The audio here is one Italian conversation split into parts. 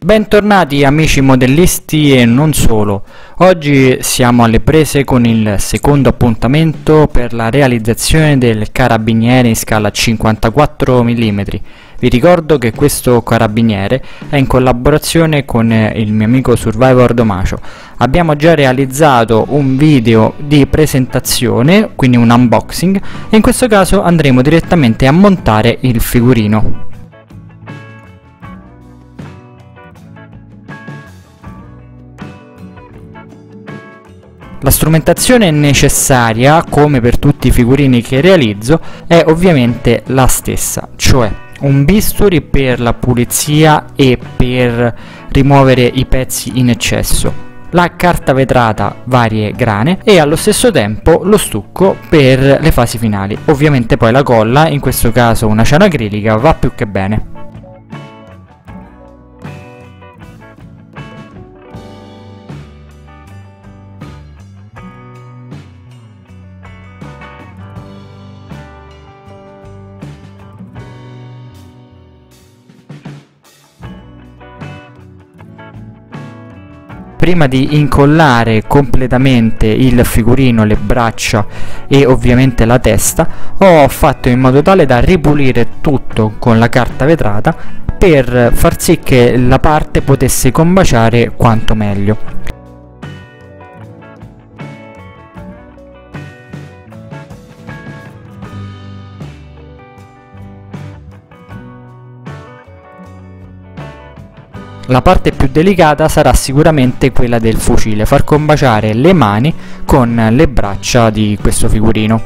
Bentornati amici modellisti e non solo. Oggi siamo alle prese con il secondo appuntamento per la realizzazione del carabiniere in scala 54 mm. Vi ricordo che questo carabiniere è in collaborazione con il mio amico Survivor Domacio. Abbiamo già realizzato un video di presentazione, quindi un unboxing, e in questo caso andremo direttamente a montare il figurino. La strumentazione necessaria, come per tutti i figurini che realizzo, è ovviamente la stessa, cioè un bisturi per la pulizia e per rimuovere i pezzi in eccesso, la carta vetrata varie grane e allo stesso tempo lo stucco per le fasi finali. Ovviamente poi la colla, in questo caso una ciano acrilica, va più che bene. Prima di incollare completamente il figurino, le braccia e ovviamente la testa, ho fatto in modo tale da ripulire tutto con la carta vetrata per far sì che la parte potesse combaciare quanto meglio. La parte più delicata sarà sicuramente quella del fucile, far combaciare le mani con le braccia di questo figurino.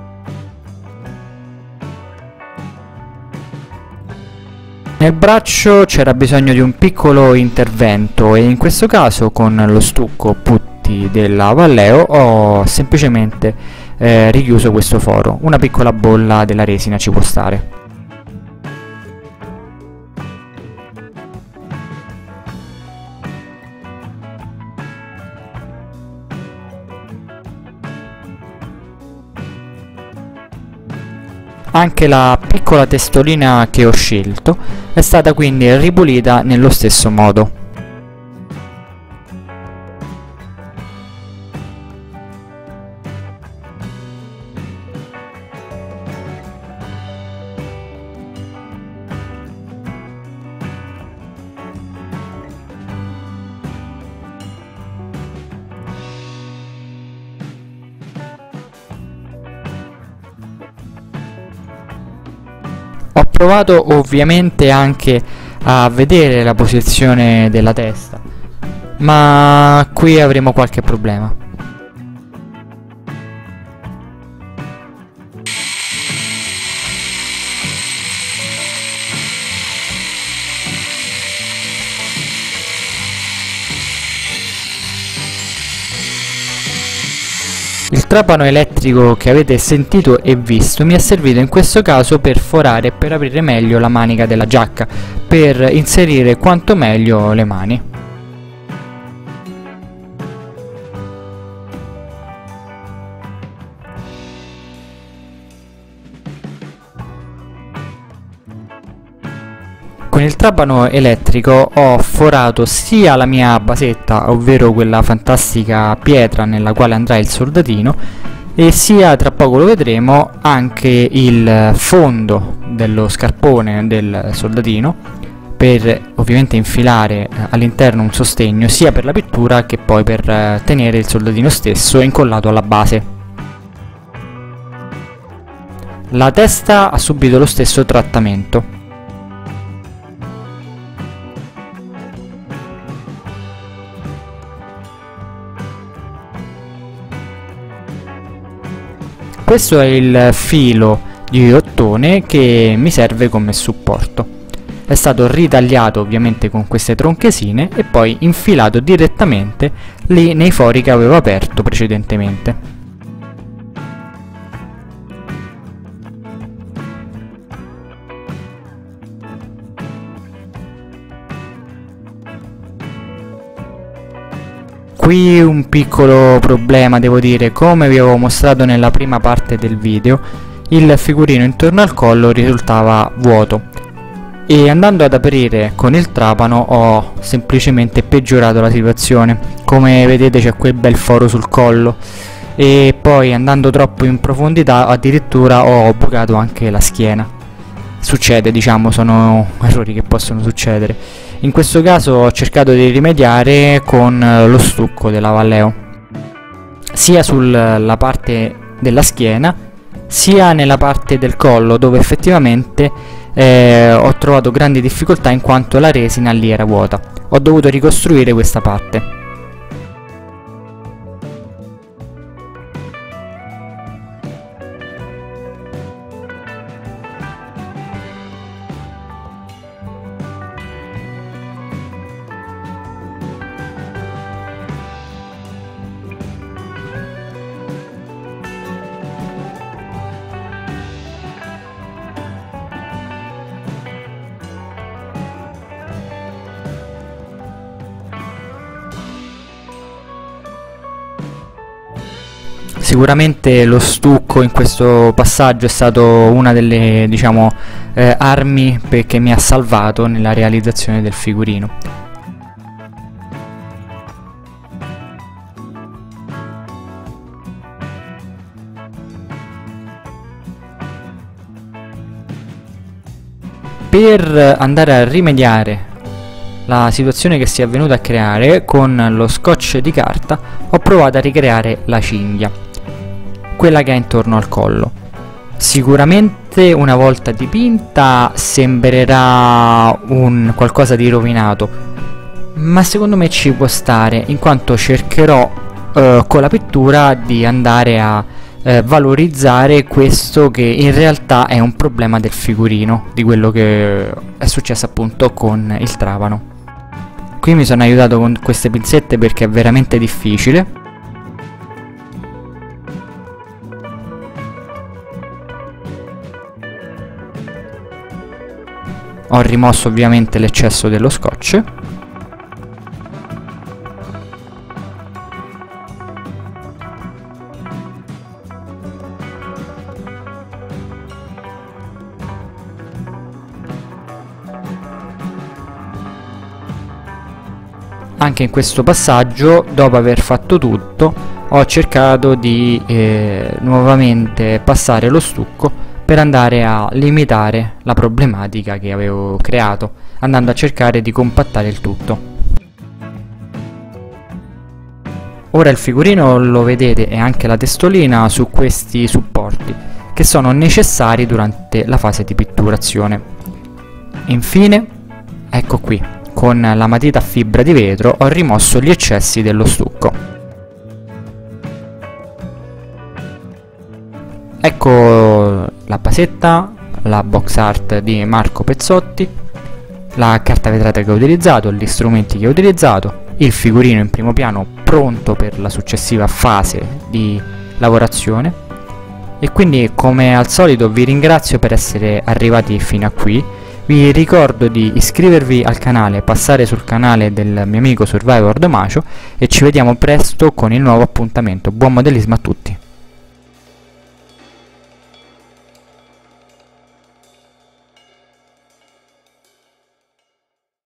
Nel braccio c'era bisogno di un piccolo intervento e in questo caso con lo stucco putti della Vallejo ho semplicemente richiuso questo foro. Una piccola bolla della resina ci può stare. Anche la piccola testolina che ho scelto è stata quindi ripulita nello stesso modo. Ho provato ovviamente anche a vedere la posizione della testa, ma qui avremo qualche problema. Il trapano elettrico che avete sentito e visto mi è servito in questo caso per forare e per aprire meglio la manica della giacca, per inserire quanto meglio le mani. Con il trapano elettrico ho forato sia la mia basetta, ovvero quella fantastica pietra nella quale andrà il soldatino, e sia, tra poco lo vedremo, anche il fondo dello scarpone del soldatino, per ovviamente infilare all'interno un sostegno sia per la pittura che poi per tenere il soldatino stesso incollato alla base. La testa ha subito lo stesso trattamento. Questo è il filo di ottone che mi serve come supporto. È stato ritagliato ovviamente con queste tronchesine e poi infilato direttamente lì nei fori che avevo aperto precedentemente. Qui un piccolo problema, devo dire. Come vi avevo mostrato nella prima parte del video, il figurino intorno al collo risultava vuoto. e andando ad aprire con il trapano ho semplicemente peggiorato la situazione. Come vedete c'è quel bel foro sul collo, e poi andando troppo in profondità addirittura ho bucato anche la schiena. Succede, diciamo, sono errori che possono succedere. In questo caso ho cercato di rimediare con lo stucco della Vallejo, sia sulla parte della schiena sia nella parte del collo, dove effettivamente ho trovato grandi difficoltà in quanto la resina lì era vuota. Ho dovuto ricostruire questa parte. Sicuramente lo stucco in questo passaggio è stato una delle, diciamo, armi che mi ha salvato nella realizzazione del figurino. Per andare a rimediare la situazione che si è venuta a creare, con lo scotch di carta ho provato a ricreare la cinghia, quella che è intorno al collo. Sicuramente una volta dipinta sembrerà un qualcosa di rovinato, ma secondo me ci può stare, in quanto cercherò con la pittura di andare a valorizzare questo che in realtà è un problema del figurino, di quello che è successo appunto con il trapano. Qui mi sono aiutato con queste pinzette perché è veramente difficile. Ho rimosso ovviamente l'eccesso dello scotch. Anche in questo passaggio, dopo aver fatto tutto, ho cercato di nuovamente passare lo stucco per andare a limitare la problematica che avevo creato, andando a cercare di compattare il tutto. Ora il figurino lo vedete, e anche la testolina, su questi supporti che sono necessari durante la fase di pitturazione. Infine, ecco qui, con la matita a fibra di vetro ho rimosso gli eccessi dello stucco. Ecco la basetta, la box art di Marco Pezzotti, la carta vetrata che ho utilizzato, gli strumenti che ho utilizzato, il figurino in primo piano pronto per la successiva fase di lavorazione. E quindi, come al solito, vi ringrazio per essere arrivati fino a qui. Vi ricordo di iscrivervi al canale, passare sul canale del mio amico Survivor Domacio, e ci vediamo presto con il nuovo appuntamento. Buon modellismo a tutti!